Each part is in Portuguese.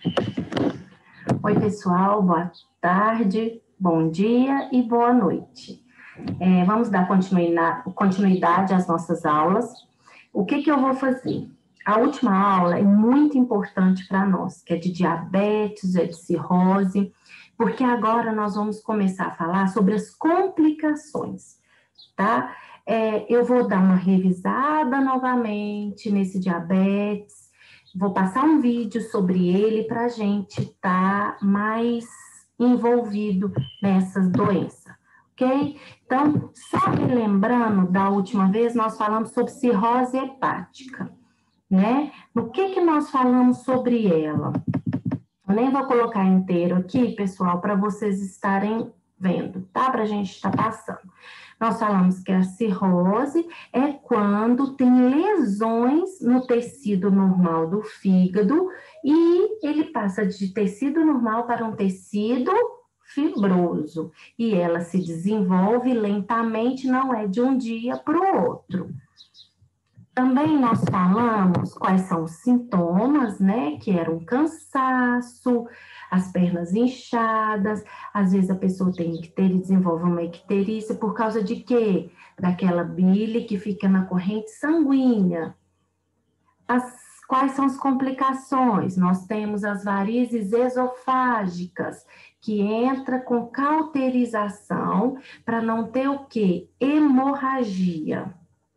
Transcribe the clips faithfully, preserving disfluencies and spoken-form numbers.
Oi, pessoal, boa tarde, bom dia e boa noite. É, vamos dar continuidade às nossas aulas. O que, que eu vou fazer? A última aula é muito importante para nós, que é de diabetes, é de cirrose, porque agora nós vamos começar a falar sobre as complicações, tá? É, eu vou dar uma revisada novamente nesse diabetes, vou passar um vídeo sobre ele para a gente estar tá mais envolvido nessas doenças, ok? Então, só relembrando da última vez, nós falamos sobre cirrose hepática, né? No que que nós falamos sobre ela? Eu nem vou colocar inteiro aqui, pessoal, para vocês estarem vendo, tá? Para a gente estar passando. Nós falamos que a cirrose é quando tem lesões no tecido normal do fígado e ele passa de tecido normal para um tecido fibroso. E ela se desenvolve lentamente, não é de um dia para o outro. Também nós falamos quais são os sintomas, né? Que era um cansaço, as pernas inchadas, às vezes a pessoa tem icterícia, desenvolve uma icterícia por causa de quê? Daquela bile que fica na corrente sanguínea. As, quais são as complicações? Nós temos as varizes esofágicas, que entra com cauterização para não ter o quê? Hemorragia.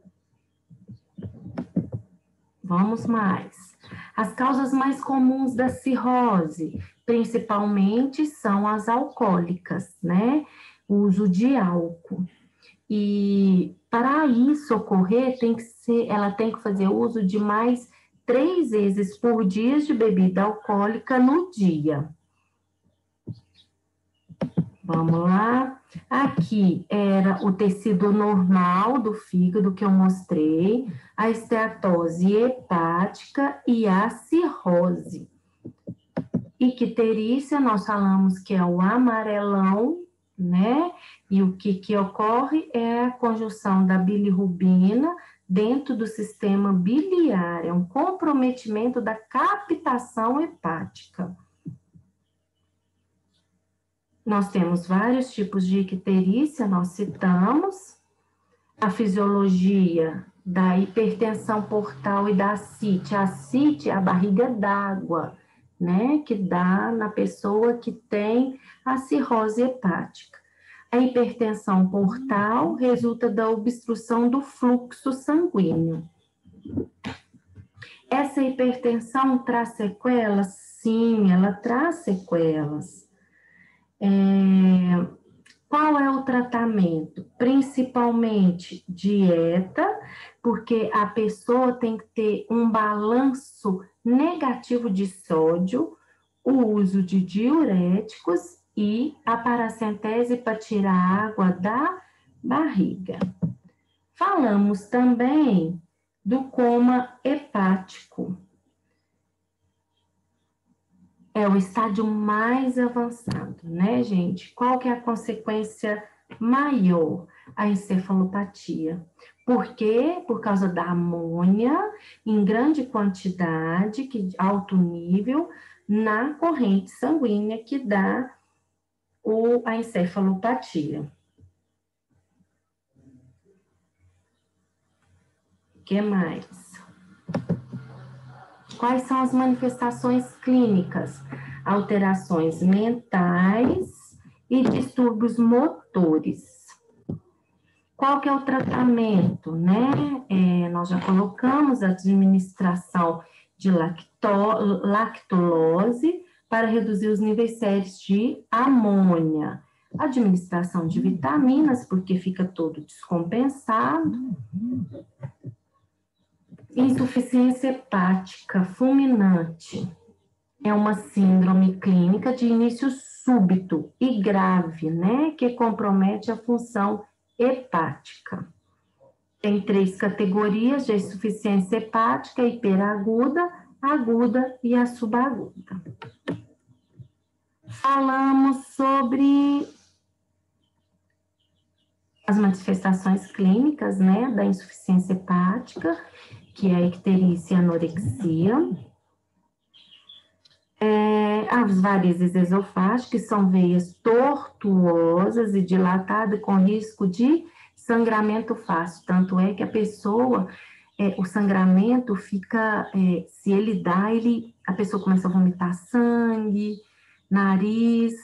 Vamos mais. As causas mais comuns da cirrose, principalmente, são as alcoólicas, né? O uso de álcool. E para isso ocorrer, tem que ser, ela tem que fazer uso de mais três vezes por dia de bebida alcoólica no dia. Vamos lá. Aqui era o tecido normal do fígado que eu mostrei, a esteatose hepática e a cirrose. Icterícia, nós falamos que é o amarelão, né? E o que, que ocorre é a conjunção da bilirrubina dentro do sistema biliar, é um comprometimento da captação hepática. Nós temos vários tipos de icterícia, nós citamos a fisiologia da hipertensão portal e da ascite. A ascite é a barriga d'água, né, que dá na pessoa que tem a cirrose hepática. A hipertensão portal resulta da obstrução do fluxo sanguíneo. Essa hipertensão traz sequelas? Sim, ela traz sequelas. É, qual é o tratamento? Principalmente dieta, porque a pessoa tem que ter um balanço negativo de sódio, o uso de diuréticos e a paracentese para tirar a água da barriga. Falamos também do coma hepático. É o estágio mais avançado, né, gente? Qual que é a consequência maior? A encefalopatia. Por quê? Por causa da amônia em grande quantidade, que, alto nível, na corrente sanguínea que dá o, a encefalopatia. O que mais? Quais são as manifestações clínicas? Alterações mentais e distúrbios motores. Qual que é o tratamento, né? É, nós já colocamos a administração de lacto, lactulose para reduzir os níveis sérios de amônia. Administração de vitaminas, porque fica todo descompensado. Insuficiência hepática fulminante é uma síndrome clínica de início súbito e grave, né, que compromete a função hepática. Tem três categorias de insuficiência hepática: hiperaguda, aguda e a subaguda. Falamos sobre as manifestações clínicas, né, da insuficiência hepática, que é a icterícia e a anorexia. É, As varizes esofágicas, que são veias tortuosas e dilatadas com risco de sangramento fácil. Tanto é que a pessoa, é, o sangramento fica, é, se ele dá, ele, a pessoa começa a vomitar sangue, nariz.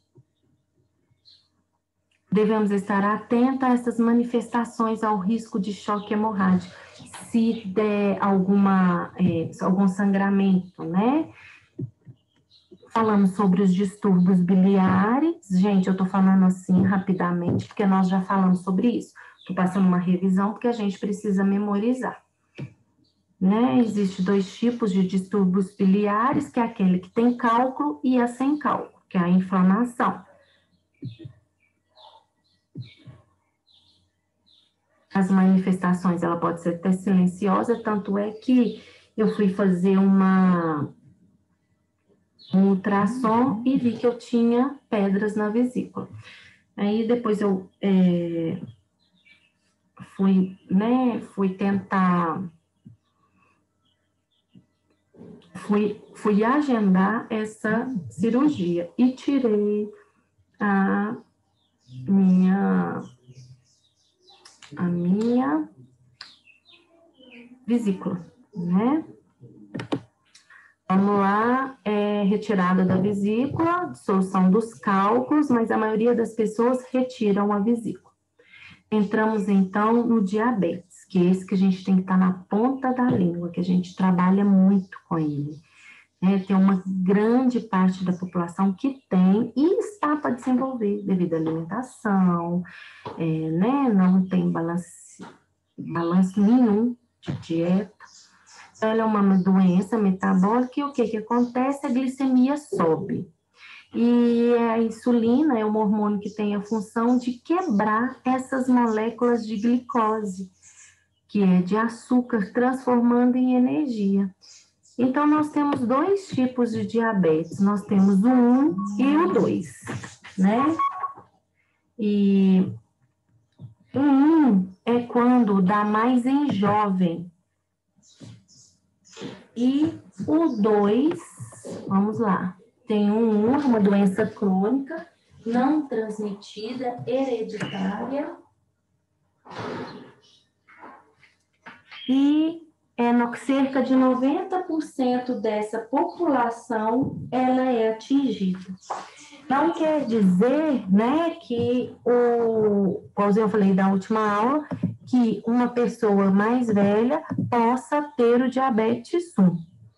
Devemos estar atentos a essas manifestações ao risco de choque hemorrágico. Se der alguma, é, algum sangramento, né? Falamos sobre os distúrbios biliares. Gente, eu estou falando assim rapidamente, porque nós já falamos sobre isso. Estou passando uma revisão, porque a gente precisa memorizar. Né? Existem dois tipos de distúrbios biliares, que é aquele que tem cálculo e a sem cálculo, que é a inflamação. As manifestações, ela pode ser até silenciosa, tanto é que eu fui fazer uma, um ultrassom e vi que eu tinha pedras na vesícula. Aí depois eu é, fui, né, fui tentar, fui, fui agendar essa cirurgia e tirei a minha... a minha vesícula, né? Vamos lá, é retirada da vesícula, dissolução dos cálculos, mas a maioria das pessoas retiram a vesícula. Entramos, então, no diabetes, que é esse que a gente tem que estar na ponta da língua, que a gente trabalha muito com ele. É, tem uma grande parte da população que tem e está para desenvolver devido à alimentação, é, né, não tem balanço, balanço nenhum de dieta. Ela é uma doença metabólica e o que, que acontece? A glicemia sobe. E a insulina é um hormônio que tem a função de quebrar essas moléculas de glicose, que é de açúcar, transformando em energia. Então, nós temos dois tipos de diabetes. Nós temos o um e o dois, né? E o um é quando dá mais em jovem. E o dois, vamos lá, tem um, uma doença crônica, não transmitida, hereditária. E é, no, cerca de noventa por cento dessa população, ela é atingida. Não quer dizer, né, que o, como eu falei da última aula, que uma pessoa mais velha possa ter o diabetes um.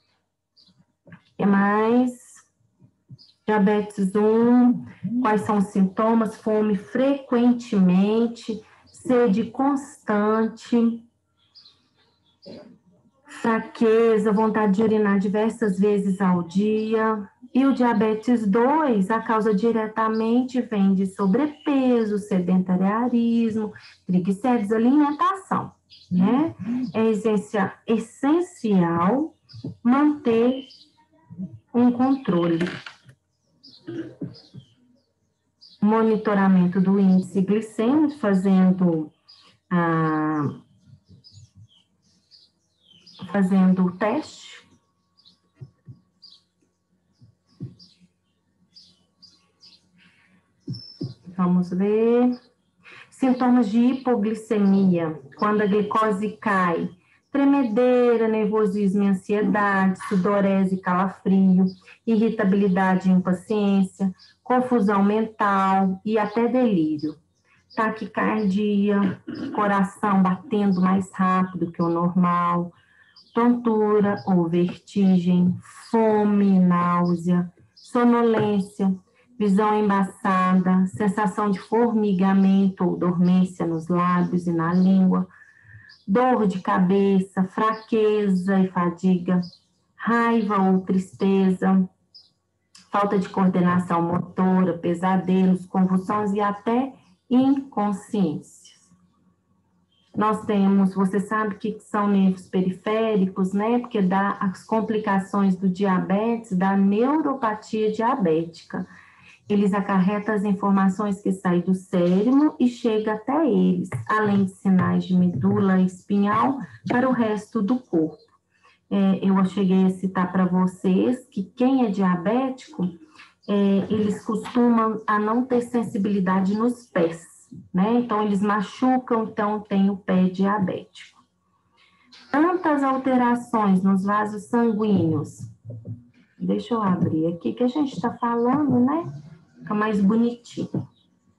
É mais diabetes um, quais são os sintomas? Fome frequentemente, sede constante, fraqueza, vontade de urinar diversas vezes ao dia. E o diabetes dois, a causa diretamente vem de sobrepeso, sedentarismo, triglicéridos, alimentação, né? É essencial manter um controle. Monitoramento do índice glicêmico, fazendo a fazendo o teste. Vamos ver. Sintomas de hipoglicemia, quando a glicose cai. Tremedeira, nervosismo e ansiedade, sudorese e calafrio, irritabilidade e impaciência, confusão mental e até delírio. Taquicardia, coração batendo mais rápido que o normal, tontura ou vertigem, fome, náusea, sonolência, visão embaçada, sensação de formigamento ou dormência nos lábios e na língua, dor de cabeça, fraqueza e fadiga, raiva ou tristeza, falta de coordenação motora, pesadelos, convulsões e até inconsciências. Nós temos, você sabe que são nervos periféricos, né? Porque dá as complicações do diabetes, da neuropatia diabética. Eles acarretam as informações que saem do cérebro e chegam até eles, além de sinais de medula espinhal para o resto do corpo. é, eu cheguei a citar para vocês que quem é diabético, é, eles costumam a não ter sensibilidade nos pés, né? Então, eles machucam, então tem o pé diabético. Tantas alterações nos vasos sanguíneos. Deixa eu abrir aqui, que a gente está falando, né? Fica mais bonitinho.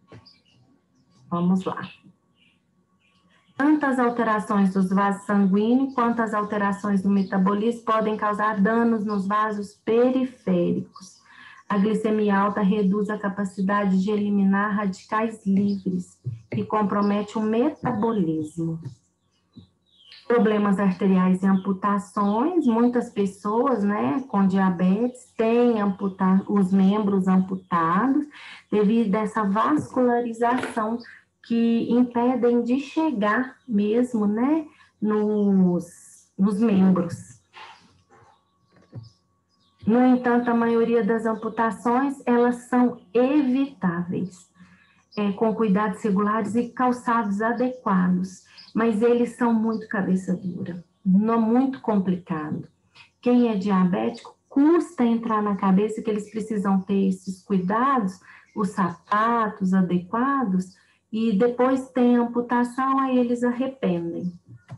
Vamos lá. Tantas alterações dos vasos sanguíneos quanto as alterações no metabolismo podem causar danos nos vasos periféricos. A glicemia alta reduz a capacidade de eliminar radicais livres e compromete o metabolismo. Problemas arteriais e amputações, muitas pessoas, né, com diabetes têm amputar, os membros amputados devido a essa vascularização que impedem de chegar mesmo, né, nos, nos membros. No entanto, a maioria das amputações, elas são evitáveis, é, com cuidados regulares e calçados adequados, mas eles são muito cabeça dura, não muito complicado. Quem é diabético, custa entrar na cabeça que eles precisam ter esses cuidados, os sapatos adequados, e depois tem amputação, aí eles arrependem.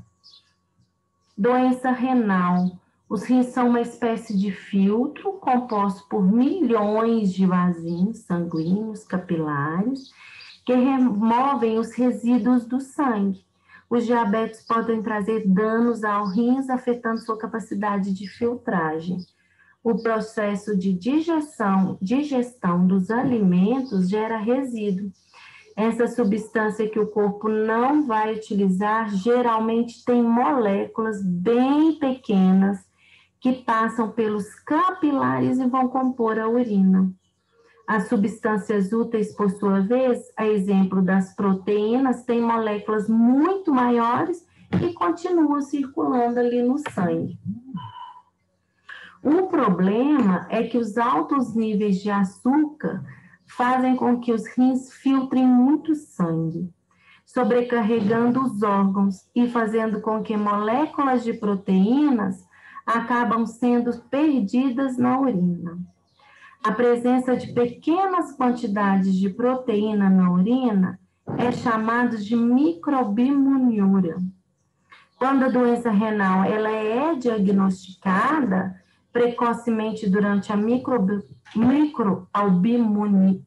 Doença renal. Os rins são uma espécie de filtro composto por milhões de vasinhos sanguíneos capilares que removem os resíduos do sangue. Os diabetes podem trazer danos aos rins, afetando sua capacidade de filtragem. O processo de digestão, digestão dos alimentos gera resíduo. Essa substância que o corpo não vai utilizar geralmente tem moléculas bem pequenas que passam pelos capilares e vão compor a urina. As substâncias úteis, por sua vez, a exemplo das proteínas, têm moléculas muito maiores e continuam circulando ali no sangue. O problema é que os altos níveis de açúcar fazem com que os rins filtrem muito sangue, sobrecarregando os órgãos e fazendo com que moléculas de proteínas acabam sendo perdidas na urina. A presença de pequenas quantidades de proteína na urina é chamada de microalbuminúria. Quando a doença renal ela é diagnosticada precocemente durante a micro, microalbuminúria,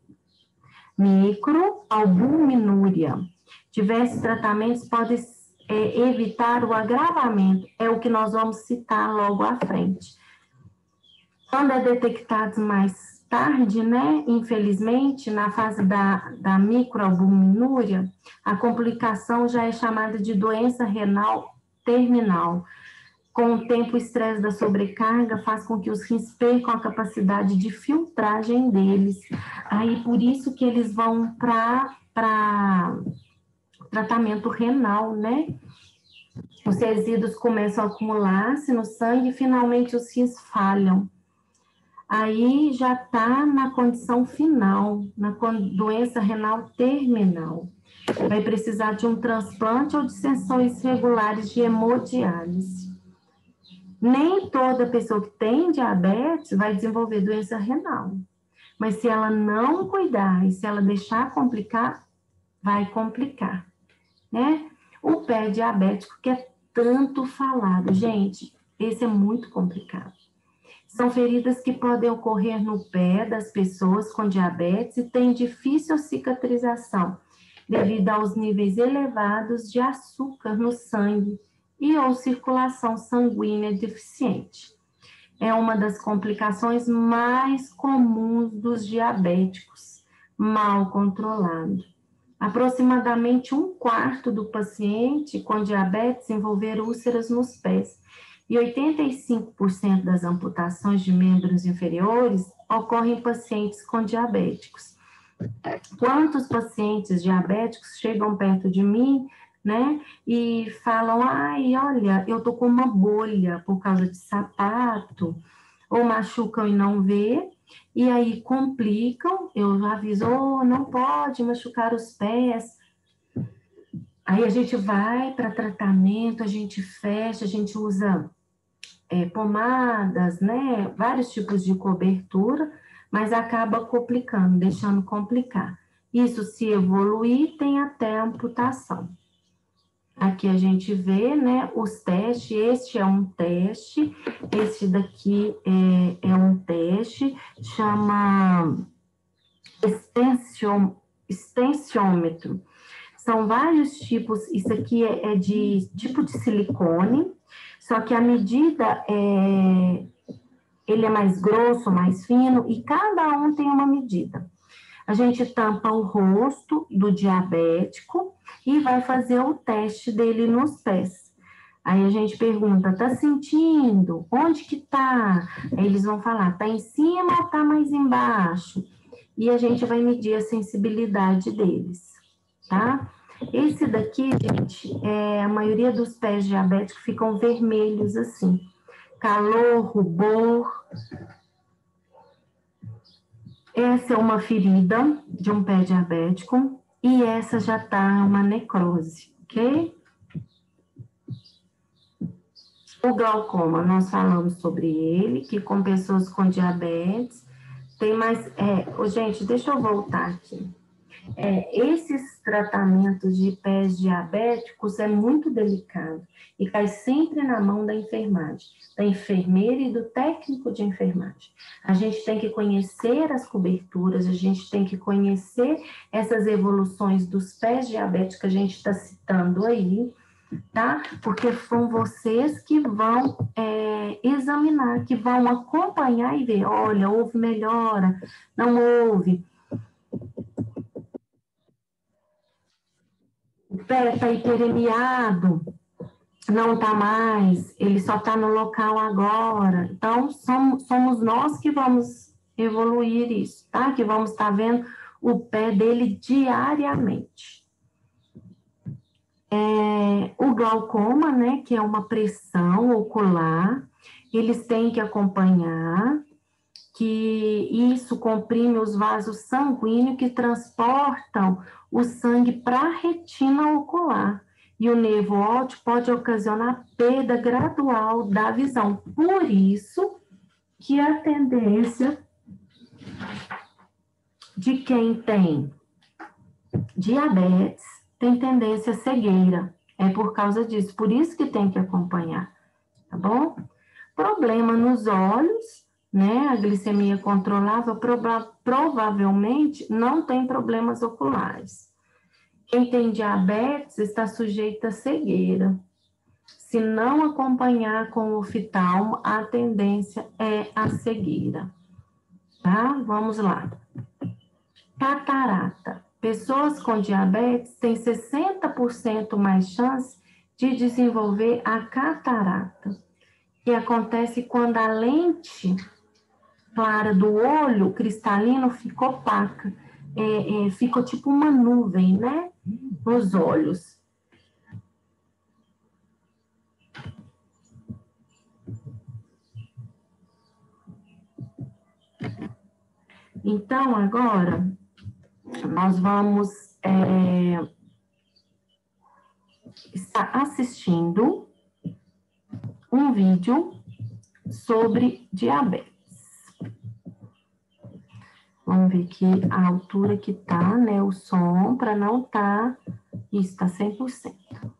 microalbuminúria, diversos tratamentos podem é, evitar o agravamento, é o que nós vamos citar logo à frente. Quando é detectado mais tarde, né, infelizmente, na fase da, da microalbuminúria, a complicação já é chamada de doença renal terminal. Com o tempo, o estresse da sobrecarga faz com que os rins percam a capacidade de filtragem deles. Aí, por isso que eles vão para tratamento renal, né? Os resíduos começam a acumular-se no sangue e, finalmente, os rins falham. Aí já está na condição final, na doença renal terminal. Vai precisar de um transplante ou de sessões regulares de hemodiálise. Nem toda pessoa que tem diabetes vai desenvolver doença renal. Mas se ela não cuidar e se ela deixar complicar, vai complicar, né? O pé diabético, que é tanto falado, gente, esse é muito complicado. São feridas que podem ocorrer no pé das pessoas com diabetes e têm difícil cicatrização, devido aos níveis elevados de açúcar no sangue e ou circulação sanguínea deficiente. É uma das complicações mais comuns dos diabéticos, mal controlado. Aproximadamente um quarto do paciente com diabetes envolver úlceras nos pés, e oitenta e cinco por cento das amputações de membros inferiores ocorrem em pacientes com diabéticos. Quantos pacientes diabéticos chegam perto de mim, né, e falam, ai, olha, eu tô com uma bolha por causa de sapato, ou machucam e não vê, e aí complicam, eu aviso, oh, não pode machucar os pés. Aí a gente vai para tratamento, a gente fecha, a gente usa é, pomadas, né, vários tipos de cobertura, mas acaba complicando, deixando complicar. Isso, se evoluir, tem até amputação. Aqui a gente vê, né, os testes. Este é um teste, esse daqui é, é um teste, chama extension, extensiômetro. São vários tipos, isso aqui é, é de tipo de silicone, só que a medida é, ele é mais grosso, mais fino, e cada um tem uma medida. A gente tampa o rosto do diabético e vai fazer o teste dele nos pés. Aí a gente pergunta, tá sentindo? Onde que tá? Aí eles vão falar, tá em cima ou tá mais embaixo? E a gente vai medir a sensibilidade deles, tá? Esse daqui, gente, é, a maioria dos pés diabéticos ficam vermelhos assim. Calor, rubor. Essa é uma ferida de um pé diabético e essa já tá uma necrose, ok? O glaucoma, nós falamos sobre ele, que com pessoas com diabetes, tem mais... É, oh, gente, deixa eu voltar aqui. É, esses tratamentos de pés diabéticos é muito delicado e cai sempre na mão da enfermagem, da enfermeira e do técnico de enfermagem. A gente tem que conhecer as coberturas, a gente tem que conhecer essas evoluções dos pés diabéticos que a gente está citando aí, tá? Porque são vocês que vão é, examinar, que vão acompanhar e ver, olha, houve melhora, não houve. O pé está hiperemiado, não está mais, ele só está no local agora. Então, somos, somos nós que vamos evoluir isso, tá? Que vamos estar tá vendo o pé dele diariamente. É, o glaucoma, né, que é uma pressão ocular, eles têm que acompanhar, que isso comprime os vasos sanguíneos que transportam o sangue para a retina ocular. E o nervo óptico pode ocasionar perda gradual da visão. Por isso que a tendência de quem tem diabetes tem tendência à cegueira. É por causa disso. Por isso que tem que acompanhar, tá bom? Problema nos olhos, né? A glicemia controlável prova provavelmente não tem problemas oculares. Quem tem diabetes está sujeito à cegueira. Se não acompanhar com o oftalmo, a tendência é a cegueira. Tá? Vamos lá. Catarata. Pessoas com diabetes têm sessenta por cento mais chance de desenvolver a catarata, que acontece quando a lente clara do olho cristalino fica opaca, é, é, fica tipo uma nuvem, né, nos olhos. Então, agora, nós vamos é, estar assistindo um vídeo sobre diabetes. Vamos ver aqui a altura que tá, né, o som, para não tá, isso tá cem por cento.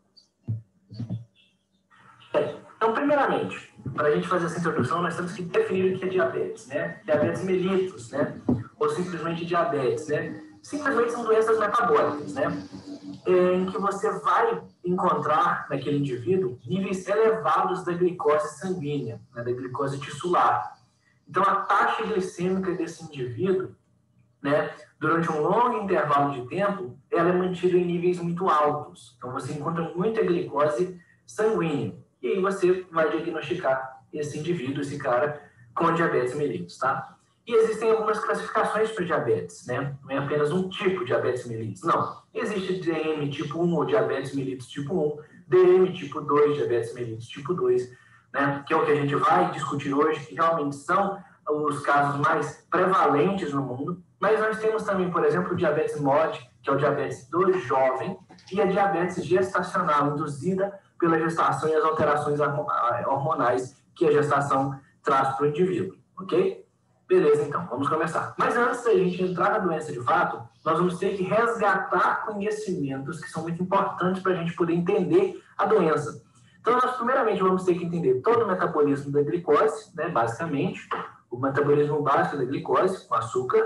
Então, primeiramente, para a gente fazer essa introdução, nós temos que definir o que é diabetes, né? Diabetes mellitus, né? Ou simplesmente diabetes, né? Simplesmente são doenças metabólicas, né? Em que você vai encontrar naquele indivíduo níveis elevados da glicose sanguínea, né? Da glicose tissular. Então, a taxa glicêmica desse indivíduo, né, durante um longo intervalo de tempo, ela é mantida em níveis muito altos. Então, você encontra muita glicose sanguínea. E aí você vai diagnosticar esse indivíduo, esse cara, com diabetes mellitus, tá? E existem algumas classificações para diabetes, né? Não é apenas um tipo de diabetes mellitus, não. Existe D M tipo um, ou diabetes mellitus tipo um, D M tipo dois, diabetes mellitus tipo dois, né? Que é o que a gente vai discutir hoje, que realmente são os casos mais prevalentes no mundo. Mas nós temos também, por exemplo, o diabetes M O D, que é o diabetes do jovem, e a diabetes gestacional, induzida pela gestação e as alterações hormonais que a gestação traz para o indivíduo, ok? Beleza, então, vamos começar. Mas antes da gente entrar na doença de fato, nós vamos ter que resgatar conhecimentos que são muito importantes para a gente poder entender a doença. Então, nós primeiramente vamos ter que entender todo o metabolismo da glicose, né, basicamente, o metabolismo básico da glicose, com açúcar,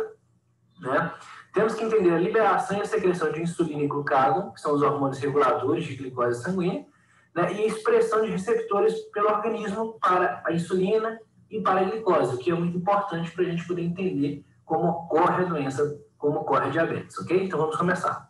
né? Temos que entender a liberação e a secreção de insulina e glucagon, que são os hormônios reguladores de glicose sanguínea, né, e a expressão de receptores pelo organismo para a insulina e para a glicose, o que é muito importante para a gente poder entender como ocorre a doença, como ocorre a diabetes, ok? Então, vamos começar.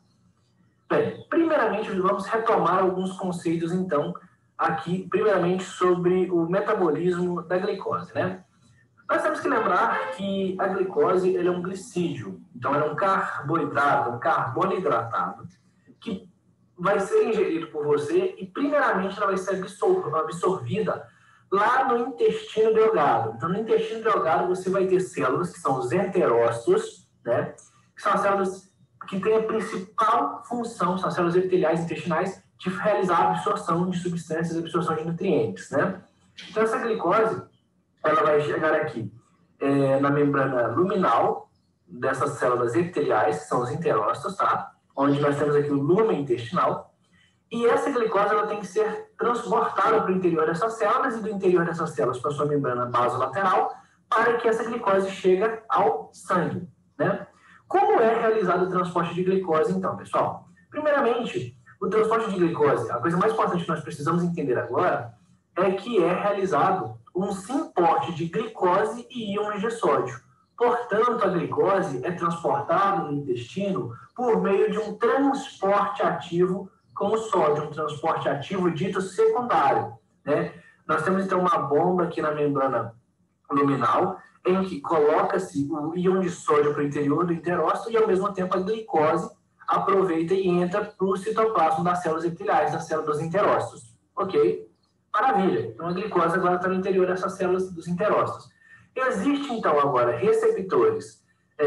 Bem, primeiramente, vamos retomar alguns conceitos, então, aqui, primeiramente, sobre o metabolismo da glicose, né? Nós temos que lembrar que a glicose ele é um glicídio, então ela é um carboidrato, um carbono hidratado, que vai ser ingerido por você e, primeiramente, ela vai ser absorvida lá no intestino delgado. Então, no intestino delgado, você vai ter células, que são os enterócitos, né? Que são as células que têm a principal função, são as células epiteliais intestinais, de realizar a absorção de substâncias, a absorção de nutrientes, né? Então, essa glicose, ela vai chegar aqui é, na membrana luminal dessas células epiteliais, que são os enterócitos, tá? Onde nós temos aqui o lumen intestinal. E essa glicose ela tem que ser transportada para o interior dessas células e do interior dessas células para a sua membrana basolateral para que essa glicose chegue ao sangue, né? Como é realizado o transporte de glicose, então, pessoal? Primeiramente, o transporte de glicose, a coisa mais importante que nós precisamos entender agora é que é realizado um simporte de glicose e íons de sódio. Portanto, a glicose é transportada no intestino por meio de um transporte ativo com o sódio, um transporte ativo dito secundário, né? Nós temos, então, uma bomba aqui na membrana luminal, em que coloca-se o íon de sódio para o interior do enterócito e, ao mesmo tempo, a glicose aproveita e entra para o citoplasma das células epiteliais, das células dos enterócitos. Ok? Maravilha. Então, a glicose agora está no interior dessas células dos enterócitos. Existe, então, agora receptores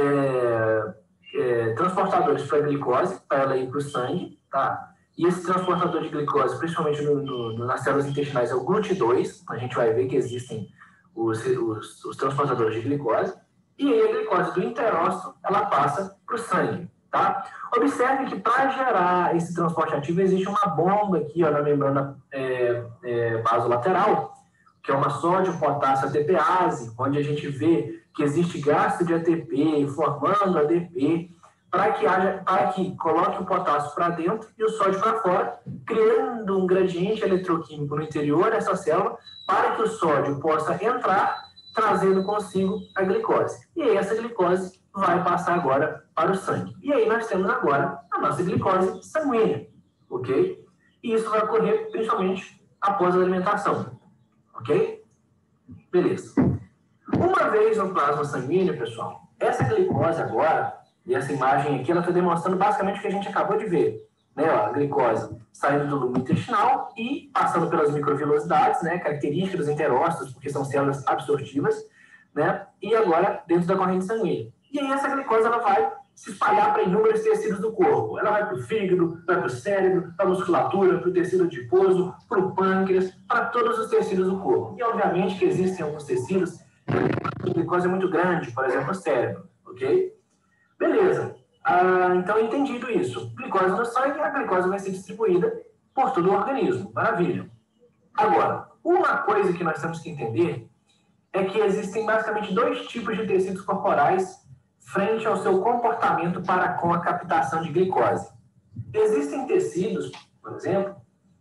é, é, transportadores para a glicose, para ela ir para o sangue, tá? E esse transportador de glicose, principalmente no, no, nas células intestinais, é o GLUT dois. A gente vai ver que existem os, os, os transportadores de glicose. E aí a glicose do enterócito, ela passa para o sangue, tá? Observe que para gerar esse transporte ativo, existe uma bomba aqui, ó, na membrana é, é, basolateral, que é uma sódio-potássio A T P-ase, onde a gente vê que existe gasto de A T P formando A D P, para que, haja, para que coloque o potássio para dentro e o sódio para fora, criando um gradiente eletroquímico no interior dessa célula, para que o sódio possa entrar, trazendo consigo a glicose. E aí essa glicose vai passar agora para o sangue. E aí nós temos agora a nossa glicose sanguínea, ok? E isso vai ocorrer principalmente após a alimentação, ok? Beleza. Uma vez no plasma sanguíneo, pessoal, essa glicose agora, e essa imagem aqui, ela está demonstrando basicamente o que a gente acabou de ver, né? Ó, a glicose saindo do lume intestinal e passando pelas microvilosidades, né? Características dos enterócitos, porque são células absortivas, né? E agora dentro da corrente sanguínea. E aí essa glicose ela vai se espalhar para inúmeros tecidos do corpo. Ela vai para o fígado, vai para o cérebro, para a musculatura, para o tecido adiposo, para o pâncreas, para todos os tecidos do corpo. E obviamente que existem alguns tecidos que a glicose é muito grande, por exemplo, o cérebro, ok? Beleza. Ah, então, entendido isso. Glicose no sangue, a glicose vai ser distribuída por todo o organismo. Maravilha. Agora, uma coisa que nós temos que entender é que existem basicamente dois tipos de tecidos corporais frente ao seu comportamento para com a captação de glicose. Existem tecidos, por exemplo,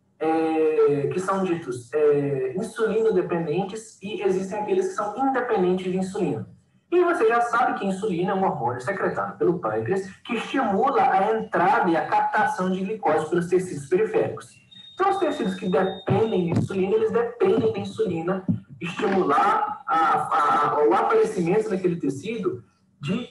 é, que são ditos é, insulino-dependentes e existem aqueles que são independentes de insulina. E você já sabe que a insulina é um hormônio secretado pelo pâncreas que estimula a entrada e a captação de glicose pelos tecidos periféricos. Então, os tecidos que dependem de insulina, eles dependem da insulina estimular a, a, o aparecimento naquele tecido de,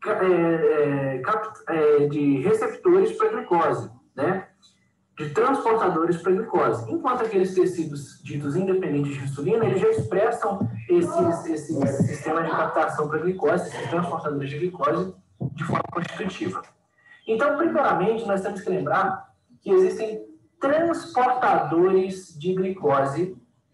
é, é, de receptores para glicose, né? De transportadores para glicose. Enquanto aqueles tecidos ditos independentes de insulina, eles já expressam esses, esses sistemas de captação para glicose, esses transportadores de glicose, de forma constitutiva. Então, primeiramente, nós temos que lembrar que existem transportadores de glicose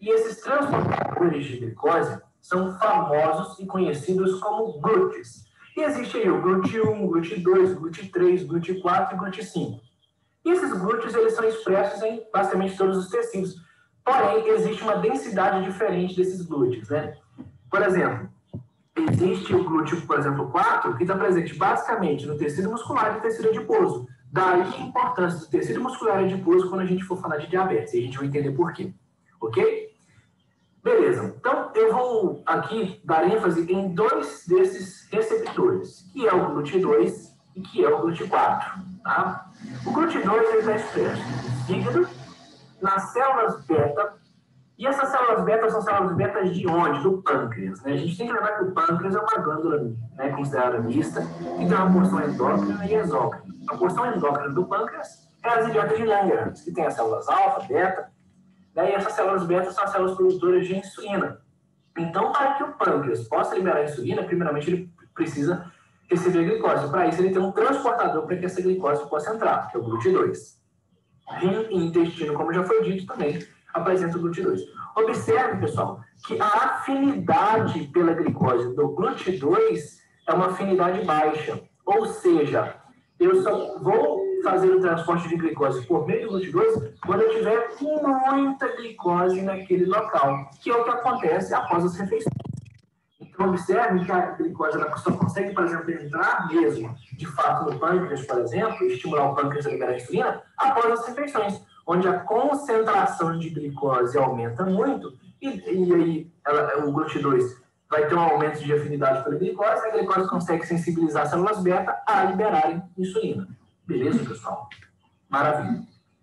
E esses transportadores de glicose são famosos e conhecidos como glúteos. E existe aí o glúteo um, glúteo dois, glúteo três, glúteo quatro e glúteo cinco. E esses glúteos, eles são expressos em basicamente todos os tecidos. Porém, existe uma densidade diferente desses glúteos, né? Por exemplo, existe o glúteo, por exemplo, quatro, que está presente basicamente no tecido muscular e no tecido adiposo. Daí a importância do tecido muscular e adiposo quando a gente for falar de diabetes. E a gente vai entender por quê. Ok? Beleza. Então, eu vou aqui dar ênfase em dois desses receptores, que é o glúteo dois e que é o glúteo quatro. Tá? O glúteo dois ele está expresso no fígado, nas células beta. E essas células beta são células beta de onde? Do pâncreas. Né? A gente tem que lembrar que o pâncreas é uma glândula, né, considerada mista, que tem uma porção endócrina e exócrina. A porção endócrina do pâncreas é as ilhotas de Langerhans, que tem as células alfa, beta, né, e essas células beta são as células produtoras de insulina. Então, para que o pâncreas possa liberar insulina, primeiramente ele precisa receber a glicose. Para isso, ele tem um transportador para que essa glicose possa entrar, que é o glúteo dois. Rim e intestino, como já foi dito também, apresenta o glúteo dois. Observe, pessoal, que a afinidade pela glicose do glúteo dois é uma afinidade baixa. Ou seja, eu só vou fazer o transporte de glicose por meio do glúteo dois quando eu tiver muita glicose naquele local, que é o que acontece após as refeições. Então, observe que a glicose ela só consegue, por exemplo, entrar mesmo, de fato, no pâncreas, por exemplo, e estimular o pâncreas a liberar a insulina após as refeições, onde a concentração de glicose aumenta muito, e, e aí ela, o glúteo dois vai ter um aumento de afinidade pela glicose, e a glicose consegue sensibilizar as células beta a liberarem insulina. Beleza, pessoal? Maravilha.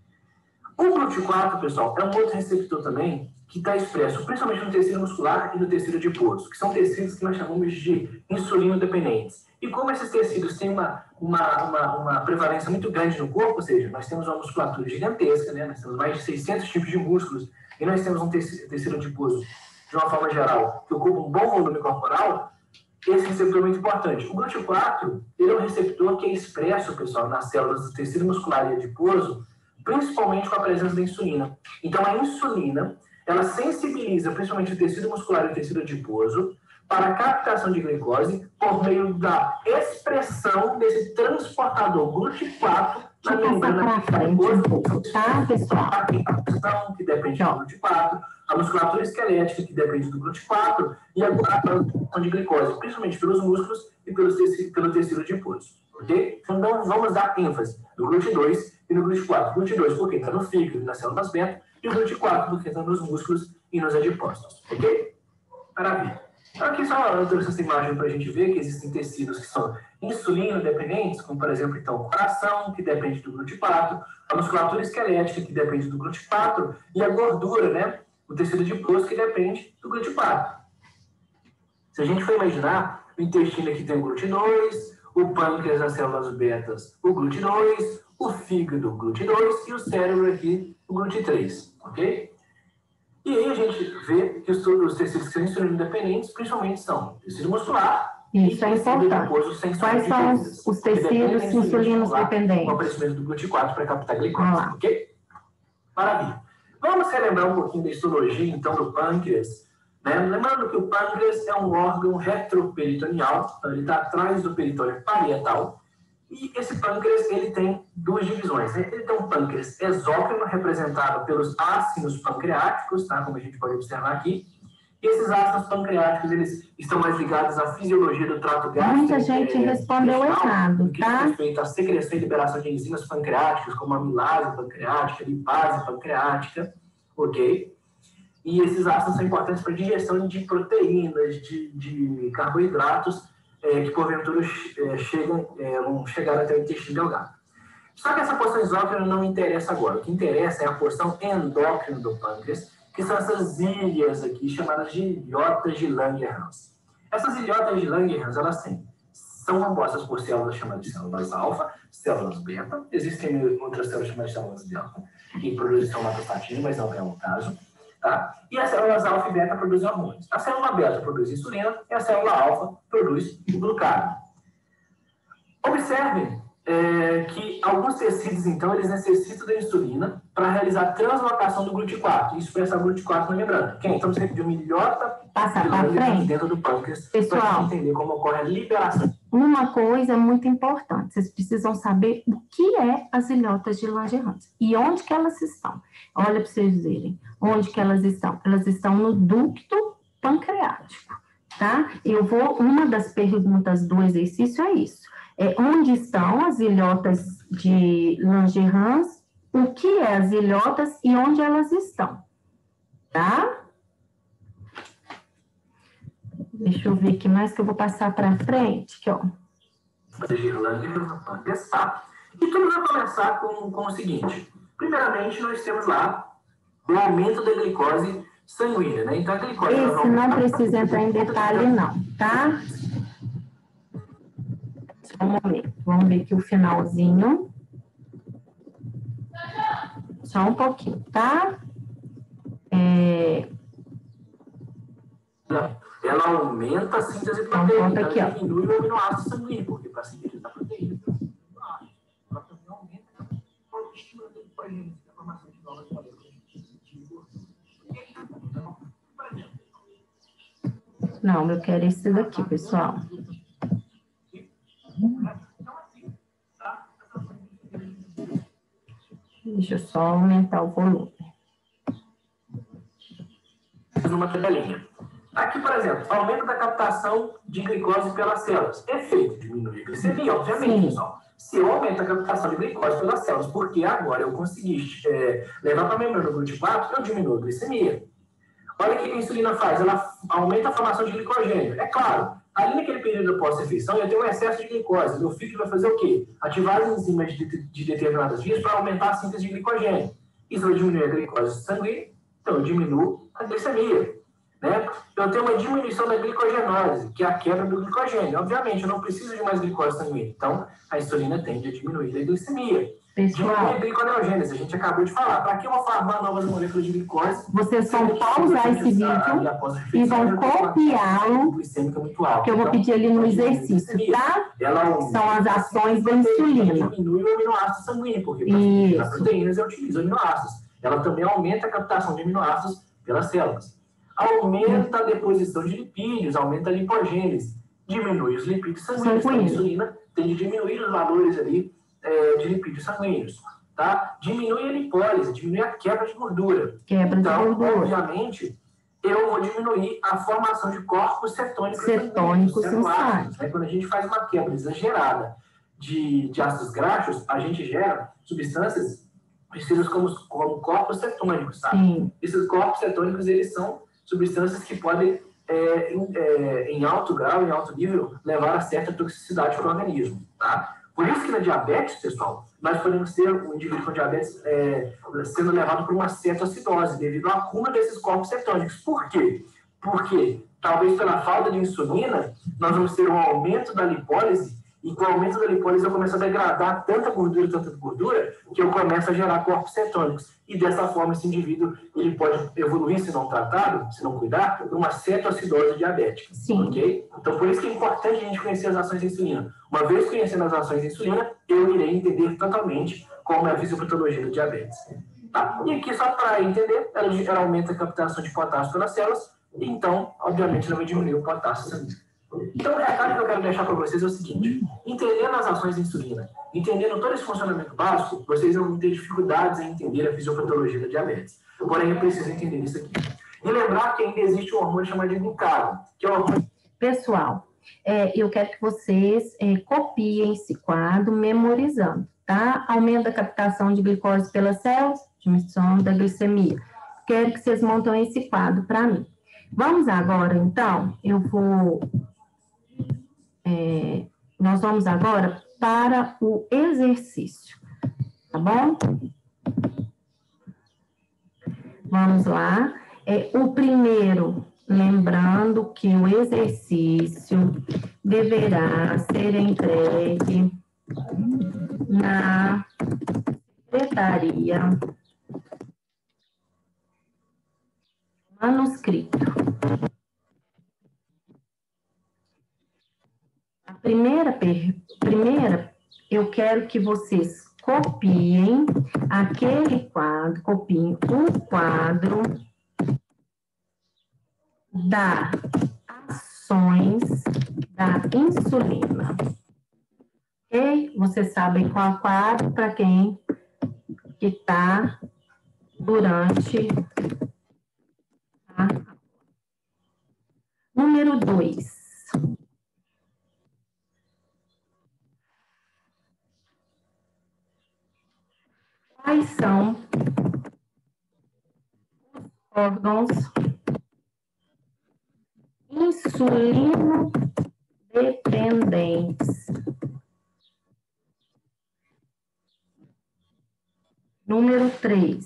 O glúteo quatro, pessoal, é um outro receptor também que está expresso principalmente no tecido muscular e no tecido adiposo, que são tecidos que nós chamamos de insulino-dependentes. E como esses tecidos têm uma, uma, uma, uma prevalência muito grande no corpo, ou seja, nós temos uma musculatura gigantesca, né? Nós temos mais de seiscentos tipos de músculos, e nós temos um tecido, tecido adiposo, de uma forma geral, que ocupa um bom volume corporal, esse receptor é muito importante. O glúteo quatro, ele é um receptor que é expresso, pessoal, nas células do tecido muscular e adiposo, principalmente com a presença da insulina. Então, a insulina, ela sensibiliza principalmente o tecido muscular e o tecido adiposo para a captação de glicose por meio da expressão desse transportador glúteo quatro na membrana adiposo. Tá, pessoal? A captação, que depende do glúteo quatro, a musculatura esquelética, que depende do glúteo quatro, e a captação de glicose, principalmente pelos músculos e pelo tecido, pelo tecido adiposo. Ok? Então, vamos dar ênfase no glúteo dois e no glúteo quatro. Glúteo dois porque está no fígado, nas células beta, e o glúteo quatro porque está nos músculos e nos adipócitos. Ok? Maravilha. Então, aqui só eu trouxe essa imagem para a gente ver que existem tecidos que são insulino-dependentes, como, por exemplo, então, o coração, que depende do glúteo quatro, a musculatura esquelética, que depende do glúteo quatro, e a gordura, né? O tecido adiposo, que depende do glúteo quatro. Se a gente for imaginar, o intestino aqui tem o glúteo dois, o pâncreas, as células betas, o glúteo dois, o fígado, o glúteo dois, e o cérebro aqui, o glúteo três, ok? E aí a gente vê que os, os tecidos que são insulino-dependentes, principalmente são tecido muscular. Isso é importante. Quais são os, os tecidos insulinos-dependentes? Com o aparecimento do glúteo quatro para captar glicose, ah, ok? Maravilha. Vamos relembrar um pouquinho da histologia, então, do pâncreas. Né? Lembrando que o pâncreas é um órgão retroperitoneal, então ele está atrás do peritônio parietal, e esse pâncreas ele tem duas divisões. Né? Ele tem um pâncreas exócrino, representado pelos ácidos pancreáticos, tá? Como a gente pode observar aqui. E esses ácidos pancreáticos eles estão mais ligados à fisiologia do trato gástrico. Muita gente é, respondeu errado, que tá? diz respeito à secreção e liberação de enzimas pancreáticas, como a amilase pancreática, a lipase pancreática, ok? E esses ácidos são importantes para a digestão de proteínas, de, de carboidratos, é, que porventura é, chegam, é, vão chegar até o intestino delgado. Só que essa porção exócrina não interessa agora. O que interessa é a porção endócrina do pâncreas, que são essas ilhas aqui, chamadas de ilhotas de Langerhans. Essas ilhotas de Langerhans, elas têm, são compostas por células chamadas de células alfa, células beta, existem outras células chamadas de células delta, que produzem somatostatina, mas não é o caso. Tá? E as células alfa e beta produzem hormônios. A célula beta produz insulina e a célula alfa produz o glucagônio. Observem é, que alguns tecidos, então, eles necessitam da insulina para realizar a translocação do glúteo quatro e expressar o glúteo quatro na membrana. Quem? Então, você de uma ilhota passar para frente dentro do pâncreas, pessoal, para entender como ocorre a liberação. Uma coisa muito importante, vocês precisam saber o que é as ilhotas de Langerhans e onde que elas estão. Olha para vocês verem onde que elas estão. Elas estão no ducto pancreático, tá? Eu vou, uma das perguntas do exercício é isso. É, onde estão as ilhotas de Langerhans, o que é as ilhotas e onde elas estão, tá? Deixa eu ver o que mais que eu vou passar para frente, aqui, ó. E tudo vai começar com, com o seguinte. Primeiramente, nós temos lá o aumento da glicose sanguínea, né? Então, a glicose... Esse não precisa entrar em detalhe, não, tá? Só um momento. Vamos ver aqui o finalzinho. Só um pouquinho, tá? É... Ela aumenta a síntese proteica, então, ela diminui o aminoácido sanguíneo, porque para sintetizar a proteína, ela também aumenta o estímulo da formação de novas moléculas de gordura. Não, eu quero esse daqui, pessoal. Deixa eu só aumentar o volume. Numa tabelinha. Aqui, por exemplo, aumento da captação de glicose pelas células. Efeito, diminui a glicemia, obviamente, pessoal. Se eu aumento a captação de glicose pelas células, porque agora eu consegui é, levar para a membrana do glúteo quatro, eu diminuo a glicemia. Olha o que a insulina faz, ela aumenta a formação de glicogênio. É claro, ali naquele período pós-refeição, eu tenho um excesso de glicose. Meu fígado vai fazer o quê? Ativar as enzimas de, de determinadas vias para aumentar a síntese de glicogênio. Isso vai diminuir a glicose sanguínea, então eu diminuo a glicemia. Né? Eu tenho uma diminuição da glicogenose, que é a quebra do glicogênio. Obviamente, eu não preciso de mais glicose sanguínea. Então, a insulina tende a diminuir a glicemia. Diminuir a gliconeogênese, a gente acabou de falar. Para que eu vou formar novas moléculas de glicose? Vocês vão pausar esse vídeo e vão copiá-lo, que eu vou pedir ali no exercício, tá? São as ações da insulina. Diminui o aminoácido sanguíneo, porque para sintetizar proteínas eu utilizo aminoácidos. Ela também aumenta a captação de aminoácidos pelas células. Aumenta a deposição de lipídios, aumenta a lipogênese, diminui os lipídios sanguíneos. Então, a insulina tende a diminuir os valores ali é, de lipídios sanguíneos, tá? Diminui a lipólise, diminui a quebra de gordura. Quebra então, de gordura. obviamente, eu vou diminuir a formação de corpos cetônicos. Cetônicos no sangue. Né? Quando a gente faz uma quebra exagerada de, de ácidos graxos, a gente gera substâncias conhecidas como, como corpos cetônicos, tá? Sim. Esses corpos cetônicos, eles são substâncias que podem, é, em, é, em alto grau, em alto nível, levar a certa toxicidade para o organismo, tá? Por isso que na diabetes, pessoal, nós podemos ter um indivíduo com diabetes é, sendo levado para uma cetoacidose, devido ao acúmulo desses corpos cetônicos. Por quê? Porque, talvez pela falta de insulina, nós vamos ter um aumento da lipólise, e com o aumento da lipólise eu começo a degradar tanta gordura, tanta gordura, que eu começo a gerar corpos cetônicos. E dessa forma, esse indivíduo ele pode evoluir, se não tratado, se não cuidar, para uma cetoacidose diabética. Sim. Ok? Então, por isso que é importante a gente conhecer as ações da insulina. Uma vez conhecendo as ações da insulina, eu irei entender totalmente como é a fisiopatologia do diabetes. Tá? E aqui, só para entender, ela, ela aumenta a captação de potássio pelas células, e então, obviamente, ela vai diminuir o potássio sanguíneo. Então, o recado que eu quero deixar para vocês é o seguinte: entendendo as ações da insulina, entendendo todo esse funcionamento básico, vocês vão ter dificuldades em entender a fisiopatologia da diabetes. Porém, eu preciso entender isso aqui. E lembrar que ainda existe um hormônio chamado de glucagon, que é o hormônio... Pessoal, é, eu quero que vocês é, copiem esse quadro memorizando, tá? Aumento da captação de glicose pelas células, diminuição da glicemia. Quero que vocês montem esse quadro para mim. Vamos agora, então, eu vou... É, nós vamos agora para o exercício, tá bom? Vamos lá. É, o primeiro, lembrando que o exercício deverá ser entregue na secretaria manuscrito. A primeira, per, primeira eu quero que vocês copiem aquele quadro, copiem o quadro das ações da insulina. Ok? Vocês sabem qual quadro para quem que está durante a aula. Número dois. Quais são os órgãos insulino dependentes? Número três.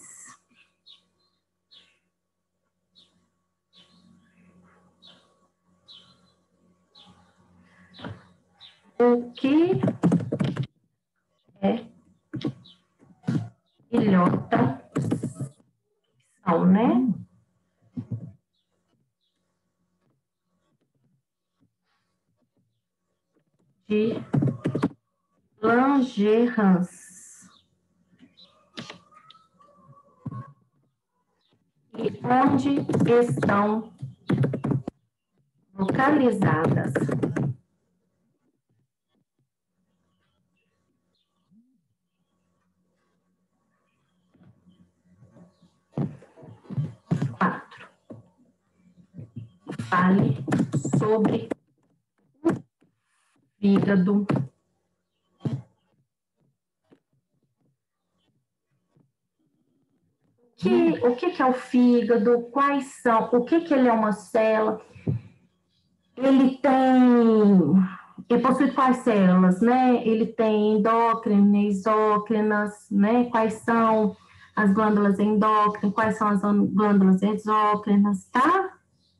O que é ilhota? São, né? De Langerhans. E onde estão localizadas? Quatro. Fale sobre o fígado. Que, o que, que é o fígado? Quais são? O que, que ele é uma célula? Ele tem... Ele possui quais células, né? Ele tem endócrinas, exócrinas, né? Quais são as glândulas endócrinas, quais são as glândulas exócrinas, tá?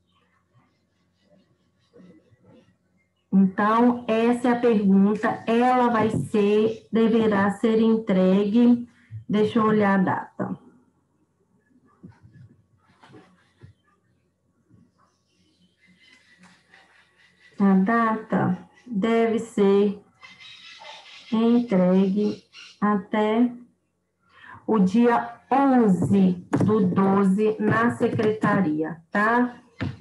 Então, essa é a pergunta. Ela vai ser, deverá ser entregue. Deixa eu olhar a data. A data deve ser entregue até o dia onze do doze na secretaria, tá?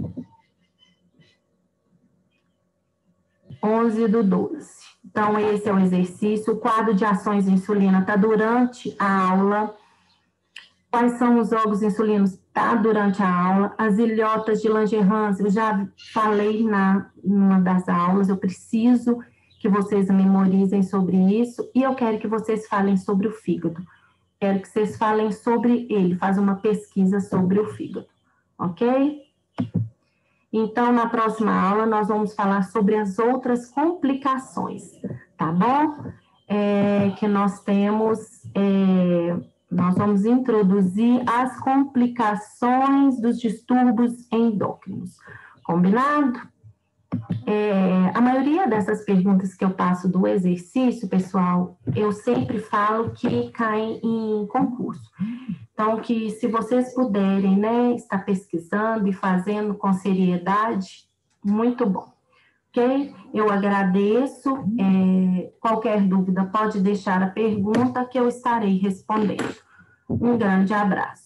onze do doze. Então, esse é o exercício. O quadro de ações de insulina está durante a aula. Quais são os órgãos insulinos? Está durante a aula. As ilhotas de Langerhans, eu já falei na numa das aulas. Eu preciso que vocês memorizem sobre isso. E eu quero que vocês falem sobre o fígado. Quero que vocês falem sobre ele. Faz uma pesquisa sobre o fígado. Ok? Então, na próxima aula, nós vamos falar sobre as outras complicações, tá bom? É, que nós temos, é, nós vamos introduzir as complicações dos distúrbios endócrinos. Combinado? É, a maioria dessas perguntas que eu passo do exercício, pessoal, eu sempre falo que caem em concurso. Então, que se vocês puderem, né, estar pesquisando e fazendo com seriedade, muito bom. Ok? Eu agradeço. É, qualquer dúvida, pode deixar a pergunta que eu estarei respondendo. Um grande abraço.